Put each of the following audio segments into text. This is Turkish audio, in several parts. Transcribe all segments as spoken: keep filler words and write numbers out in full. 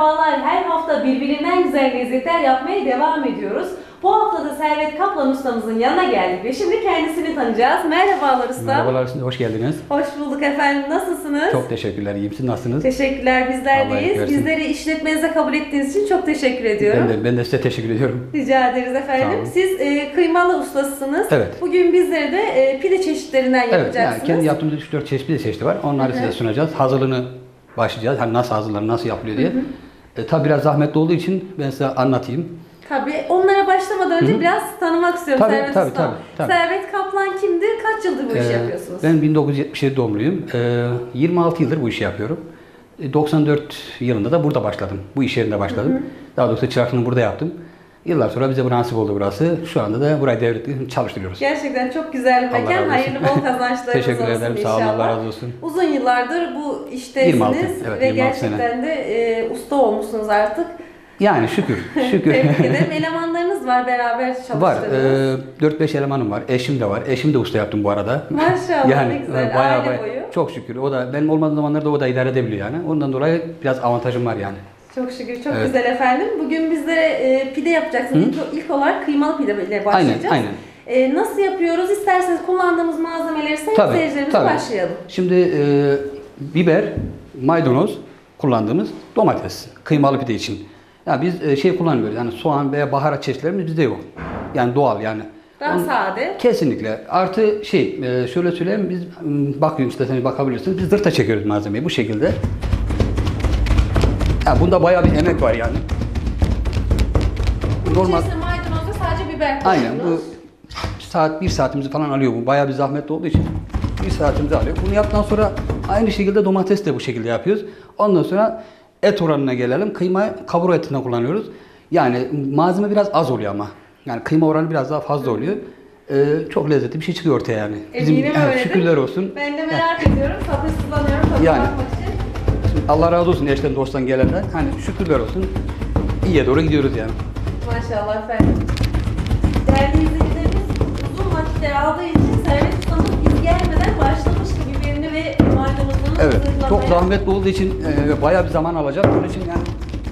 merhabalar. Her hafta birbirinden güzel lezzetler yapmaya devam ediyoruz. Bu hafta da Servet Kaplan ustamızın yanına geldik ve şimdi kendisini tanıyacağız. Merhabalar usta. Merhabalar, hoş geldiniz. Hoş bulduk efendim. Nasılsınız? Çok teşekkürler, iyiyim. Siz nasılsınız? Teşekkürler, bizler deyiz. Bizleri işletmenize kabul ettiğiniz için çok teşekkür ediyorum. Ben de, ben de size teşekkür ediyorum. Rica ederiz efendim. Siz e, kıymalı ustasısınız. Evet. Bugün bizlere de e, pide çeşitlerinden evet, yapacaksınız. Evet, yani kendi yaptığımız üç dört çeşit pide çeşidi var. Onları Hı-hı. size sunacağız. Hazırlığını başlayacağız. Hani nasıl hazırlanır, nasıl yapılıyor diye. E, tabii biraz zahmetli olduğu için ben size anlatayım. Tabii. Onlara başlamadan önce Hı-hı. biraz tanımak istiyorum tabii, Servet tabii, Usta. tabii, tabii. Servet Kaplan kimdir? Kaç yıldır bu işi ee, yapıyorsunuz? Ben bin dokuz yüz yetmiş yedi doğumluyum. Ee, yirmi altı yıldır bu işi yapıyorum. doksan dört yılında da burada başladım. Bu iş yerinde başladım. Hı-hı. Daha doğrusu çıraklığını burada yaptım. Yıllar sonra bize bu nasip oldu burası. Şu anda da burayı devrettik, çalıştırıyoruz. Gerçekten çok güzel bir mekan. Hayırlı bol kazançlarınız olsun Teşekkür ederim. inşallah. Sağ olun. Allah razı olsun. Uzun yıllardır bu iştesiniz evet, ve gerçekten de e, usta olmuşsunuz artık. Yani şükür. Şükür. Tebrik ederim. Elemanlarınız var, beraber çalıştığınız. Var. E, dört beş elemanım var. Eşim de var. Eşim de usta yaptım bu arada. Maşallah yani, ne güzel. Bayağı, Aile bayağı, boyu. Çok şükür. O da benim olmadığım zamanlarda o da idare edebiliyor yani. Ondan dolayı biraz avantajım var yani. Çok şükür, çok evet. güzel efendim. Bugün bizlere e, pide yapacaksınız. İlk, ilk olarak kıymalı pide ile başlayacağız. Aynen, aynen. E, nasıl yapıyoruz? İsterseniz kullandığımız malzemeleri sayıp tabii, seyircilerimize tabii. başlayalım. Şimdi e, biber, maydanoz, kullandığımız domates, kıymalı pide için. Yani biz e, şey kullanmıyoruz, yani soğan veya baharat çeşitlerimiz bizde yok. Yani doğal yani. Daha Onun, sade. Kesinlikle. Artı şey, e, şöyle söyleyeyim, biz bakıyorum isterseniz bakabilirsiniz, biz zırta çekiyoruz malzemeyi bu şekilde. Ya bunda bayağı bir emek var yani. Bunun Normal. İçerisinde maydanozla sadece biber koyuyoruz. Aynen bu saat bir saatimizi falan alıyor bu. Bayağı bir zahmetli olduğu için bir saatimizi alıyor. Bunu yaptıktan sonra aynı şekilde domates de bu şekilde yapıyoruz. Ondan sonra et oranına gelelim. Kıyma kaburga etinden kullanıyoruz. Yani malzeme biraz az oluyor ama. Yani kıyma oranı biraz daha fazla oluyor. Ee, çok lezzetli bir şey çıkıyor ortaya yani. Bizim Eminim evet, şükürler olsun. Ben de merak evet. ediyorum. Sabırsızlanıyorum tadına yani, bakmak için. Allah razı olsun eşten dosttan gelenler. Hani şükürler olsun. İyiye doğru gidiyoruz yani. Maşallah efendim. Değerli izleyicilerimiz uzun vakitler aldığı için Servet Usta'nın biz gelmeden başlamış gibi birini ve maydanozunu evet, hazırlamaya... çok zahmetli olduğu için e, bayağı bir zaman alacak. Bunun için yani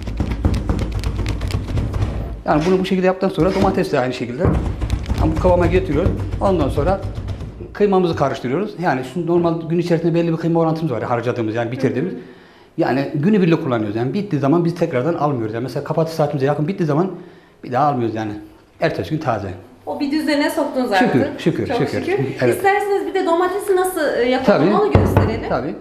yani bunu bu şekilde yaptıktan sonra domates de aynı şekilde yani bu kıvama getiriyoruz. Ondan sonra kıymamızı karıştırıyoruz. Yani şu normal gün içerisinde belli bir kıyma orantımız var harcadığımız yani bitirdiğimiz. Hı hı. Yani günübirlik kullanıyoruz yani bittiği zaman biz tekrardan almıyoruz. Yani mesela kapatış saatimize yakın bittiği zaman bir daha almıyoruz yani. Ertesi gün taze. O bir düzene soktunuz artık. Şükür, şükür, Çok şükür. şükür. Evet. İsterseniz bir de domatesi nasıl yapalım tabii, onu gösterelim. Tabii.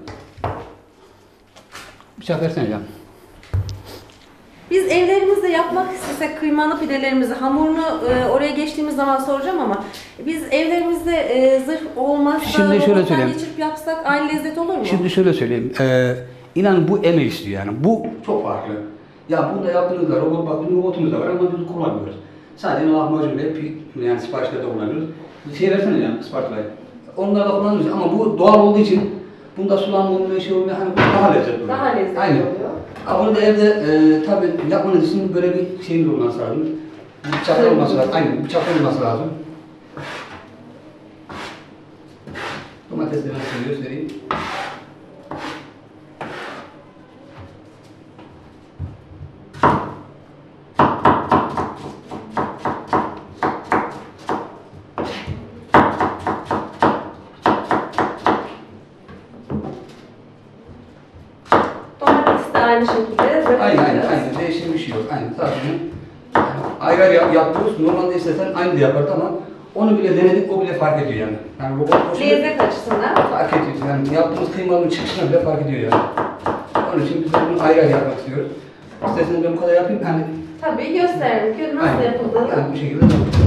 Bıçak versene canım. Biz evlerimizde yapmak istesek kıymalı pidelerimizi, hamurunu e, oraya geçtiğimiz zaman soracağım ama biz evlerimizde e, zırh olmazsa Şimdi şöyle söyleyeyim. geçirip yapsak aynı lezzet olur mu? Şimdi şöyle söyleyeyim. Ee, inanın bu emek istiyor yani. Bu çok farklı. Ya bunda yaptığınızda robot, bak bizim robotumuz da var ama biz kullanmıyoruz. Sadece lahmacun ve yani siparişlerde kullanıyoruz. Bir şey versene yani Isparta'yı. Onları da kullanıyoruz ama bu doğal olduğu için bunda sulanma olmuyor, şey olmuyor. Hani daha lezzetli oluyor. Daha lezzetli Aynen. oluyor. Ama burada evde e, tabii yapmanız için böyle bir şeyiniz olması lazım. Bir bıçak olması lazım. Aynen, bıçak olması lazım. Domatesleri nasıl göstereyim. Aynı şekilde. Aynen, aynen, aynen. Değişen bir şey yok. Aynen, sadece yani ayrı ayrı yap, yapıyoruz. Normalde istesen aynı da yapardı ama onu bile denedik, o bile fark ediyor yani. Yani robot lezzet açısından fark ediyor. Yani yaptığımız kıymalının çıkışına bile fark ediyor yani. Onun için biz de bunu ayrı ayrı yapmak istiyoruz. İsterseniz ben bu kadar yapayım. Yani, tabii gösterelim ki nasıl aynen. yapıldığını. Yani bu şekilde.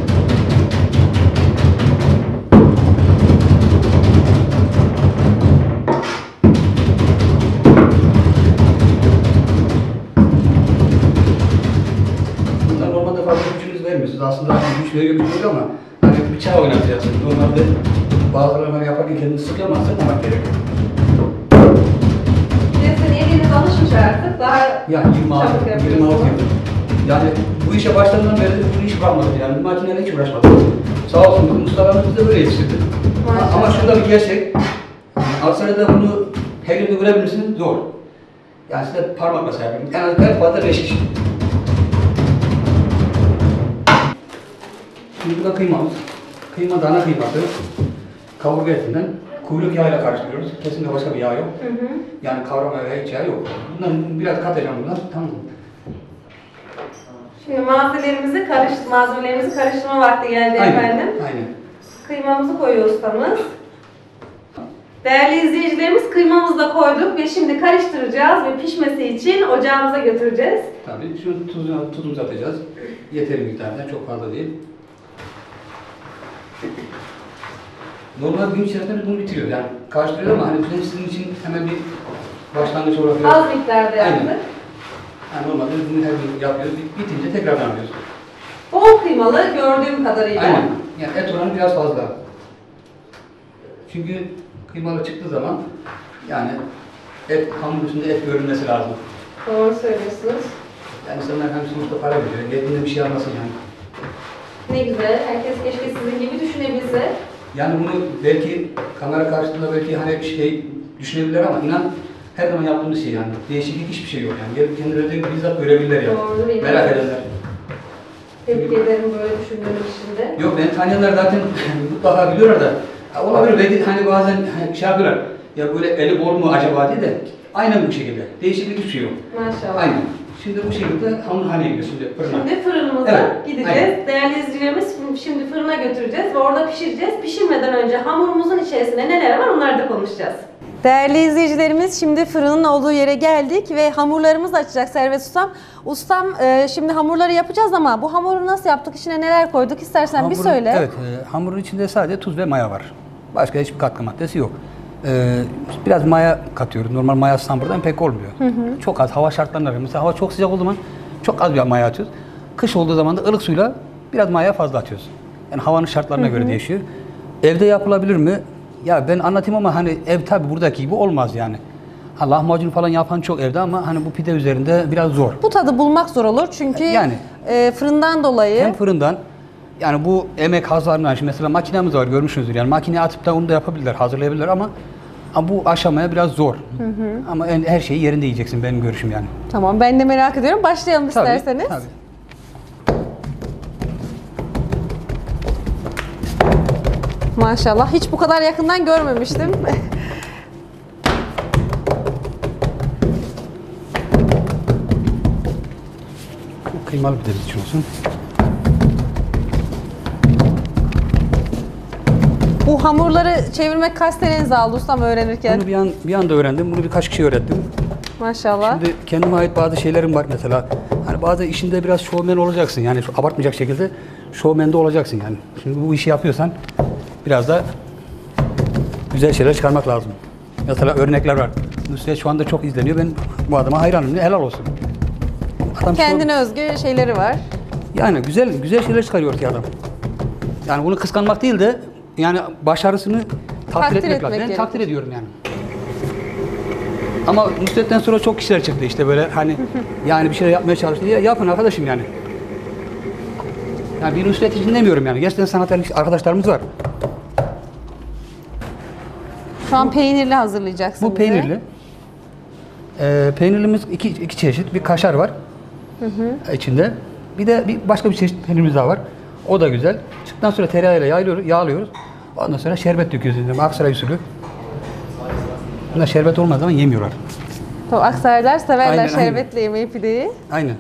Aslında güç veriyor güç ama hani bıçağı oynatacaksın. Normalde bazılarını yaparken kendini sıkıyor ama sıkmamak gerekiyor. Neyse eliniz alışmış artık daha yani yirmi altı yıl. Yani bu işe başladığından beri bu iş kalmadı yani makineyle hiç uğraşmadım. Sağ olsun ustalarımız bize böyle yetiştirdi. Ama şurada bir gerçek. Aksaray'da bunu her yerde görebilirsiniz zor. Yani size parmakla sayabilirim. En az en fazla beş kişi. Şimdi bu da kıymamız. Kıyma dana kıyması. Kaburga etinden kuyruk yağıyla karıştırıyoruz. Kesinlikle başka bir yağ yok. Hı hı. Yani kavrama veya hiç yağ yok. Bundan biraz katacağım bundan. Tamam mı? Şimdi malzemelerimizi karış, malzemelerimizi karıştırma vakti geldi Aynen, efendim. aynen. Kıymamızı koyuyor ustamız. Değerli izleyicilerimiz, kıymamızı da koyduk ve şimdi karıştıracağız ve pişmesi için ocağımıza götüreceğiz. Tabii şu tuzunu, tuzumuzu atacağız. Yeteri miktarda, çok fazla değil. Normal gün içerisinde biz bunu bitiriyoruz. Yani karıştırıyoruz ama hani bizim sizin için hemen bir başlangıç olarak... Az miktarda yaptık. Aynen. Yani normalde biz bunu her gün yapıyoruz. Bitince tekrardan yapıyoruz. Bol kıymalı gördüğüm kadarıyla. Aynen. Yani et oranı biraz fazla. Çünkü kıymalı çıktığı zaman yani et, hamur üstünde et görünmesi lazım. Doğru söylüyorsunuz. Yani insanlar hem sonuçta para veriyor, yediğinde bir şey almasın yani. Ne güzel. Herkes keşke sizin gibi düşünebilse. Yani bunu belki kamera karşısında belki hani şey düşünebilirler ama inan her zaman yaptığımız şey yani. Değişiklik hiçbir şey yok yani. Gelip kendileri de bizzat görebilirler yani. Doğru, değil mi? Merak ederler. Tebrik ederim böyle düşündüğünüz için de. Yok beni tanıyanlar zaten mutlaka biliyorlar da ya olabilir belki hani bazen hani şey yapıyorlar ya böyle eli bol mu acaba diye de aynen bu şekilde. Değişiklik hiçbir şey yok. Maşallah. Aynen. Şimdi bu şekilde hamurhaneye gidiyoruz şimdi fırına. Şimdi fırınımıza Evet, gideceğiz. aynen. Değerli izleyicilerimiz şimdi fırına götüreceğiz ve orada pişireceğiz. Pişirmeden önce hamurumuzun içerisinde neler var onları da konuşacağız. Değerli izleyicilerimiz şimdi fırının olduğu yere geldik ve hamurlarımızı açacak Servet Ustam. Ustam e, şimdi hamurları yapacağız ama bu hamuru nasıl yaptık, içine neler koyduk istersen bir Hamurun- söyle. Evet, e, hamurun içinde sadece tuz ve maya var. Başka hiçbir katkı maddesi yok. E, biraz maya katıyoruz. Normal maya hamurdan pek olmuyor. Hı hı. Çok az hava şartlarında. Mesela hava çok sıcak olduğu zaman çok az bir maya atıyoruz. Kış olduğu zaman da ılık suyla biraz maya fazla atıyoruz. Yani havanın şartlarına hı hı. göre değişiyor. Evde yapılabilir mi? Ya ben anlatayım ama hani ev tabi buradaki gibi olmaz yani. Ha, lahmacun falan yapan çok evde ama hani bu pide üzerinde biraz zor. Bu tadı bulmak zor olur çünkü yani, e, fırından dolayı. Hem fırından yani bu emek hazırlanan şimdi mesela makinemiz var görmüşsünüzdür yani makineye atıp da onu da yapabilirler, hazırlayabilirler ama, ama bu aşamaya biraz zor. Hı hı. Ama en, her şeyi yerinde yiyeceksin benim görüşüm yani. Tamam ben de merak ediyorum. Başlayalım Tabii, isterseniz. Tabii. Maşallah hiç bu kadar yakından görmemiştim. Bu kıymalı pidemiz için olsun. Bu hamurları çevirmek kaç senenizi aldı ustam öğrenirken? Bunu bir, an, bir anda öğrendim. Bunu birkaç kişi öğrettim. Maşallah. Şimdi kendime ait bazı şeylerim var mesela. Hani bazı işinde biraz şovmen olacaksın. Yani abartmayacak şekilde şovmen de olacaksın yani. Şimdi bu işi yapıyorsan biraz da güzel şeyler çıkarmak lazım. Mesela örnekler var. Nusret şu anda çok izleniyor. Ben bu adama hayranım. Helal olsun. Adam kendine şov... özgü şeyleri var. Yani güzel güzel şeyler çıkarıyor ki adam. Yani bunu kıskanmak değil de yani başarısını takdir, Takdir etmek, etmek lazım. Ben gerekir. takdir ediyorum yani. Ama Nusret'ten sonra çok kişiler çıktı işte böyle hani yani bir şeyler yapmaya çalıştı diye yapın arkadaşım yani. Yani bir Nusret için demiyorum yani. Gerçekten sanatçı arkadaşlarımız var. Şu an peynirli hazırlayacaksın Bu peynirli. Ee, peynirlimiz iki, iki çeşit. Bir kaşar var hı hı. içinde. Bir de bir başka bir çeşit peynirimiz daha var. O da güzel. Çıktıktan sonra tereyağıyla yağlıyoruz, yağlıyoruz. Ondan sonra şerbet döküyoruz. Aksaray usulü. Bunlar şerbet olmaz zaman yemiyorlar. Tabii Aksaraylar severler Aynen, şerbetle aynen. yemeği pideyi. Aynen.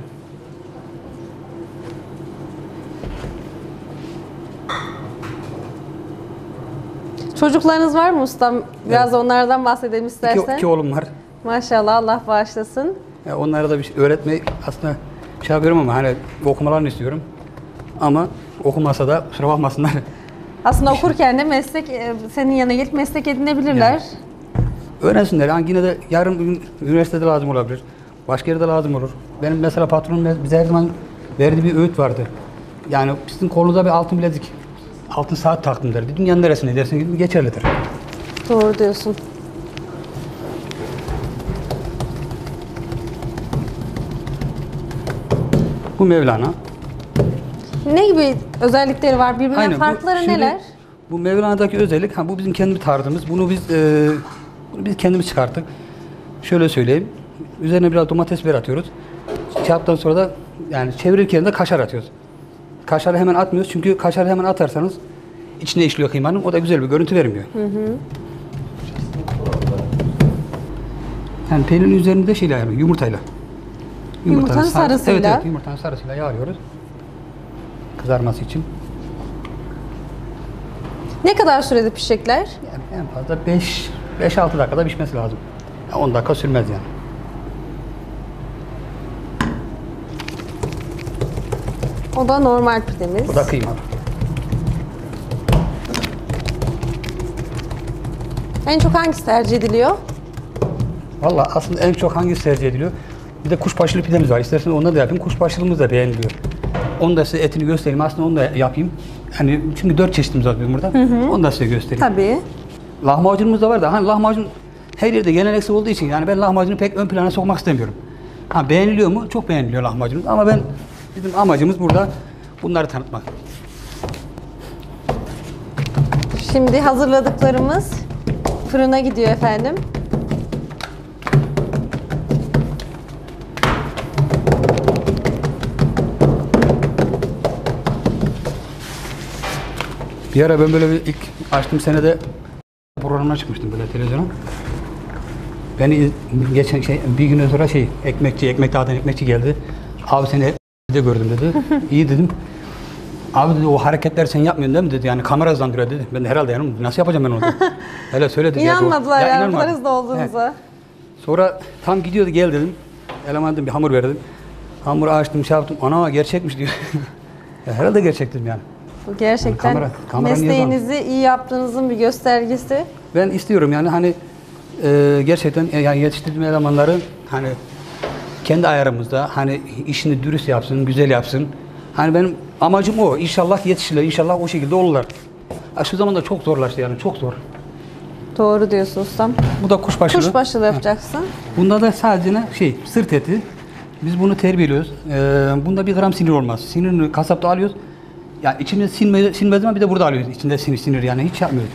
Çocuklarınız var mı ustam? Biraz evet. onlardan bahsedelim istersen. İki, iki oğlum var. Maşallah Allah bağışlasın. Ya onlara da bir şey öğretmeyi aslında şey yapıyorum ama hani okumalarını istiyorum. Ama okumasa da kusura bakmasınlar. Aslında okurken de meslek, senin yanına gelip meslek edinebilirler. Yani, öğrensinler. Yani yine de yarın üniversitede lazım olabilir. Başka yerde lazım olur. Benim mesela patronum bize her zaman verdiği bir öğüt vardı. Yani sizin kolunuza bir altın bilezik, altın saat taktım der. Dünyanın neresine dersin gibi geçerlidir. Doğru diyorsun. Bu Mevlana. Ne gibi özellikleri var? Birbirinden Aynen, farkları bu, şimdi, neler? Bu Mevlana'daki özellik, ha, bu bizim kendi tarzımız. Bunu biz e, bunu biz kendimiz çıkarttık. Şöyle söyleyeyim. Üzerine biraz domates biber atıyoruz. Çarptıktan sonra da yani çevirirken de kaşar atıyoruz. Kaşarı hemen atmıyoruz çünkü kaşarı hemen atarsanız içine işliyor kıymanın. O da güzel bir görüntü vermiyor. Hı hı. Yani peynirin üzerinde şeyle yani yumurtayla. Yumurtanın sarı, sarısıyla. Evet, evet, yumurtanın sarısıyla yağlıyoruz. Kızarması için. Ne kadar sürede pişecekler? Yani en fazla beş altı dakikada pişmesi lazım. Yani on dakika sürmez yani. O da normal pidemiz. Bu da kıymalı. En çok hangisi tercih ediliyor? Valla aslında en çok hangisi tercih ediliyor? Bir de kuşbaşılı pidemiz var. İsterseniz ondan da yapayım. Kuşbaşılımız da beğeniliyor. Onu da size etini göstereyim. Aslında onu da yapayım. Yani çünkü dört çeşitimiz var bizim burada. Hı hı. Onu da size göstereyim. Tabii. Lahmacunumuz da var da hani lahmacun her yerde geleneksel olduğu için yani ben lahmacunu pek ön plana sokmak istemiyorum. Ha beğeniliyor mu? Çok beğeniliyor lahmacunumuz ama ben bizim amacımız burada bunları tanıtmak. Şimdi hazırladıklarımız fırına gidiyor efendim. Bir ara ben böyle bir ilk açtığım senede programına çıkmıştım böyle televizyona. Beni geçen şey bir gün sonra şey ekmekçi, ekmek dağıtan ekmekçi geldi. Abi seni de gördüm dedi. İyi dedim. Abi dedi o hareketler sen yapmıyorsun değil mi dedi. Yani kamera hızlandırıyor dedi. Ben de herhalde yani nasıl yapacağım ben onu dedi. Hele söyle dedi. İnanmadılar ya, yani inanmadım. bu kadar hızlı olduğunuza. Evet. Sonra tam gidiyordu gel dedim. Eleman dedim bir hamur ver dedim. Hamuru açtım şey yaptım. Ana gerçekmiş diyor. Ya, herhalde gerçek dedim yani. Bu gerçekten Yani kamera- kamera niye mesleğinizi iyi yaptığınızın bir göstergesi. Ben istiyorum yani hani e, gerçekten e, yani yetiştirdiğim elemanları hani kendi ayarımızda hani işini dürüst yapsın, güzel yapsın. Hani benim amacım o. İnşallah yetişirler, inşallah o şekilde olurlar. Ya şu zamanda çok zorlaştı yani çok zor. Doğru diyorsun ustam. Bu da kuşbaşılı. Kuşbaşılı yapacaksın. Bunda da sadece ne? Şey sırt eti. Biz bunu terbiyeliyoruz. Ee, bunda bir gram sinir olmaz. Sinirini kasapta alıyoruz. Yani içinde sinmez, sinmez ama bir de burada alıyoruz. İçinde sinir sinir yani hiç yapmıyoruz.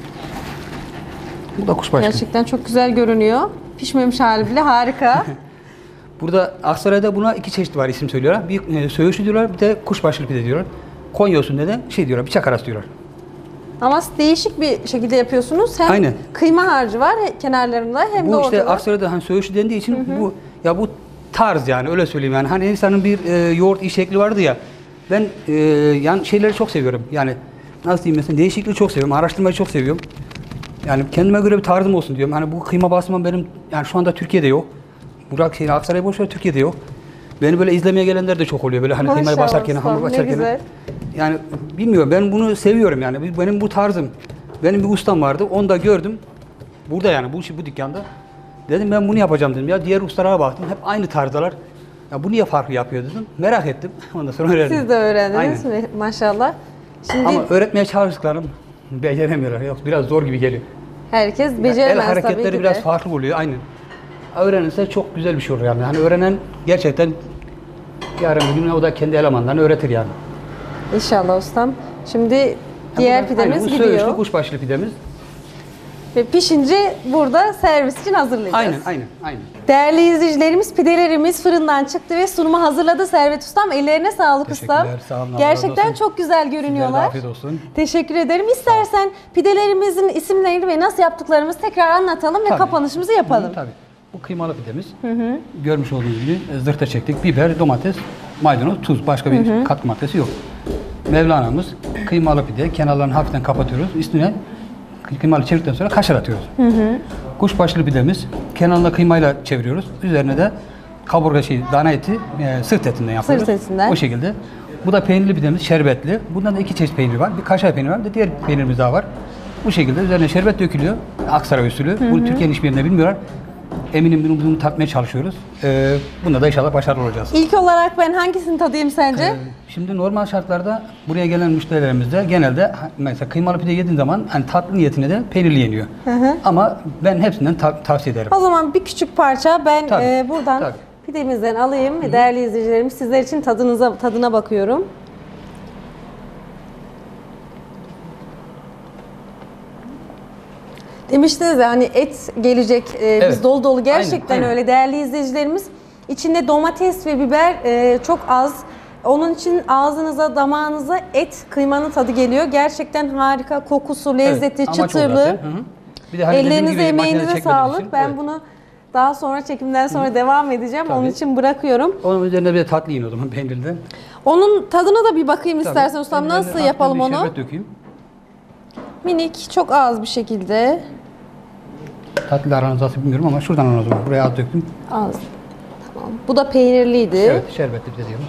Bu da kuşbaşılı. Gerçekten çok güzel görünüyor. Pişmemiş hali bile harika. Burada Aksaray'da buna iki çeşit var isim söylüyorlar. Bir e, söğüşlü diyorlar, bir de kuşbaşılı pide diyorlar. Konya usulünde de şey diyorlar, bıçak arası diyorlar. Ama değişik bir şekilde yapıyorsunuz. Hem Aynen. kıyma harcı var kenarlarında hem de Bu ortada. işte Aksaray'da hani söğüşlü dendiği için hı hı. bu ya bu tarz yani öyle söyleyeyim yani. Hani insanın bir e, yoğurt iş şekli vardı ya. Ben e, yani şeyleri çok seviyorum. Yani nasıl diyeyim mesela değişikliği çok seviyorum. Araştırmayı çok seviyorum. Yani kendime göre bir tarzım olsun diyorum. Hani bu kıyma basmam benim yani şu anda Türkiye'de yok. Burak şey Aksaray boş ver Türkiye'de yok. Beni böyle izlemeye gelenler de çok oluyor böyle hani kıymayı Maşallah basarken, ustam, hamur ne açarken. güzel. Yani bilmiyorum ben bunu seviyorum yani. Benim bu tarzım. Benim bir ustam vardı. Onu da gördüm. Burada yani bu bu dükkanda. Dedim ben bunu yapacağım dedim. Ya diğer ustalara baktım. Hep aynı tarzdalar. Ya bu niye farklı yapıyor dedim. Merak ettim. Ondan sonra öğrendim. Siz de öğrendiniz Aynen. mi? Maşallah. Şimdi Ama öğretmeye çalıştıklarım beceremiyorlar. Yok biraz zor gibi geliyor. herkes Ya beceremez el tabii hareketleri ki biraz de. farklı oluyor aynen. Öğrenirse çok güzel bir şey olur yani. Hani öğrenen gerçekten yarın bir gün o da kendi elemanlarını öğretir yani. İnşallah ustam. Şimdi diğer bu da- pidemiz aynen, bu gidiyor. söğüşlü kuşbaşılı pidemiz. Ve pişince burada servis için hazırlayacağız. Aynen aynen aynen. Değerli izleyicilerimiz pidelerimiz fırından çıktı ve sunumu hazırladı Servet Ustam. Ellerine sağlık ustam. Teşekkürler, sağ olun, Allah Gerçekten razı olsun. çok güzel Sizlere de görünüyorlar. afiyet olsun. Teşekkür ederim. İstersen pidelerimizin isimlerini ve nasıl yaptıklarımızı tekrar anlatalım ve Tabii. kapanışımızı yapalım. Hı, tabii. Bu kıymalı pidemiz. Hı hı. Görmüş olduğunuz gibi zırhta çektik. Biber, domates, maydanoz, tuz. Başka bir hı hı. katkı maddesi yok. Mevlana'mız kıymalı pide. Kenarlarını hafiften kapatıyoruz. Üstüne kıymalı çevirdikten sonra kaşar atıyoruz. Hı hı. Kuşbaşılı pidemiz. Kenarına kıymayla çeviriyoruz. Üzerine de kaburga şey, dana eti, e, sırt etinden yapıyoruz. Sırt etinden. O şekilde. Bu da peynirli pidemiz, şerbetli. Bundan da iki çeşit peynir var. Bir kaşar peyniri var, bir de diğer peynirimiz daha var. Bu şekilde üzerine şerbet dökülüyor. Aksaray usulü. Hı hı. Bunu Türkiye'nin hiçbir yerinde bilmiyorlar. Eminim bunu, bunu tatmaya çalışıyoruz. Ee, bunda da inşallah başarılı olacağız. İlk olarak ben hangisini tadayım sence? Ee, şimdi normal şartlarda buraya gelen müşterilerimizde genelde mesela kıymalı pide yediğin zaman hani tatlı niyetine de peynirli yeniyor. Hı hı. Ama ben hepsinden ta- tavsiye ederim. O zaman bir küçük parça ben Tabii, e, buradan tabii. pidemizden alayım ve değerli izleyicilerim sizler için tadınıza tadına bakıyorum. Demiştiniz ya hani et gelecek, e, Evet. biz dolu dolu, gerçekten Aynen, aynen. öyle değerli izleyicilerimiz. İçinde domates ve biber e, çok az. Onun için ağzınıza, damağınıza et, kıymanın tadı geliyor. Gerçekten harika, kokusu, lezzeti, Evet, amaç o çıtırlığı. zaten. Hı hı. Bir de hani dediğim Ellerinize, gibi makinede emeğinize çekmediğimiz sağlık. için, Ben evet. bunu daha sonra, çekimden sonra devam edeceğim. Tabii. Onun için bırakıyorum. Onun üzerine bir de tatlı yiyin o zaman peynirden. Onun tadına da bir bakayım istersen Tabii. ustam. Peynirden Nasıl az yapalım bir onu? Şerbet dökeyim. Minik, çok az bir şekilde. Tatlı aranız nasıl bilmiyorum ama şuradan alalım o zaman. Buraya az döktüm. Az. Tamam. Bu da peynirliydi. Evet, şerbetli bir de diyelim.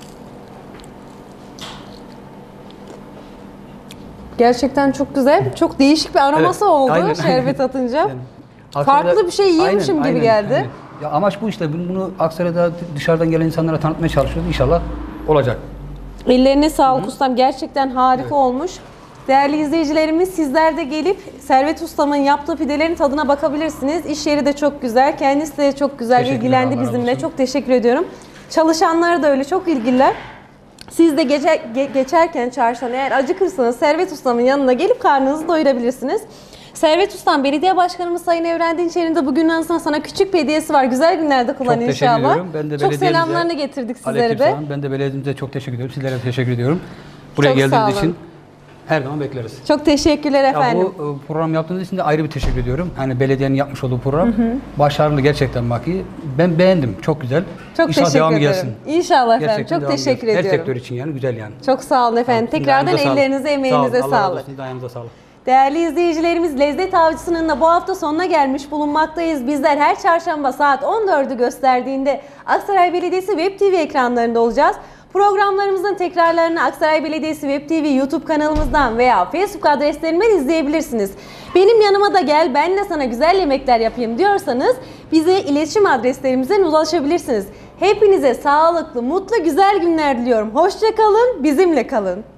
Gerçekten çok güzel. Çok değişik bir aroması Evet, oldu aynen, şerbet aynen. atınca. Yani Farklı Aksaray'da- bir şey yiyormuşum Aynen, gibi aynen, geldi. aynen. Ya amaç bu işte. Bunu, bunu Aksaray'da dışarıdan gelen insanlara tanıtmaya çalışıyoruz. İnşallah olacak. Ellerine sağlık ustam. Gerçekten harika Evet. olmuş. Değerli izleyicilerimiz, sizler de gelip Servet Ustam'ın yaptığı pidelerin tadına bakabilirsiniz. İş yeri de çok güzel. Kendisi de çok güzel Teşekkürler, ilgilendi Allah razı bizimle. olsun. Çok teşekkür ediyorum. Çalışanlar da öyle çok ilgililer. Siz de gece, ge- geçerken çarşıdan eğer acıkırsanız Servet Ustam'ın yanına gelip karnınızı doyurabilirsiniz. Servet Ustam, Belediye Başkanımız Sayın Evren Dinçer'in de bugün anısına sana küçük bir hediyesi var. Güzel günlerde kullan Çok teşekkür inşallah. ediyorum. Ben de çok belediyemize- selamlarını getirdik sizlere de. Aleykümselam. Ben de belediyemize çok teşekkür ediyorum. Sizlere de teşekkür ediyorum. Buraya Çok sağ geldiğiniz olun. için her zaman bekleriz. Çok teşekkürler Ya efendim. bu e, program yaptığınız için de ayrı bir teşekkür ediyorum. Hani belediyenin yapmış olduğu program başarılı gerçekten bak iyi. Ben beğendim. Çok güzel. Çok İnşallah teşekkür devamı ederim. gelsin. İnşallah efendim. Gerçekten Çok devamı teşekkür gelsin. Her ediyorum. sektör için yani güzel yani. Çok sağ olun efendim. Sizin de Tekrardan ayağınıza sağlık. ellerinize, emeğinize Sağ olun. Allah razı sağlık. olsun. Sizin de ayağınıza sağlık. Değerli izleyicilerimiz, Lezzet Avcısı'nın da bu hafta sonuna gelmiş bulunmaktayız. Bizler her çarşamba saat on dördü gösterdiğinde Aksaray Belediyesi Web T V ekranlarında olacağız. Programlarımızın tekrarlarını Aksaray Belediyesi Web T V YouTube kanalımızdan veya Facebook adreslerimden izleyebilirsiniz. Benim yanıma da gel, ben de sana güzel yemekler yapayım diyorsanız bize iletişim adreslerimizden ulaşabilirsiniz. Hepinize sağlıklı, mutlu, güzel günler diliyorum. Hoşça kalın, bizimle kalın.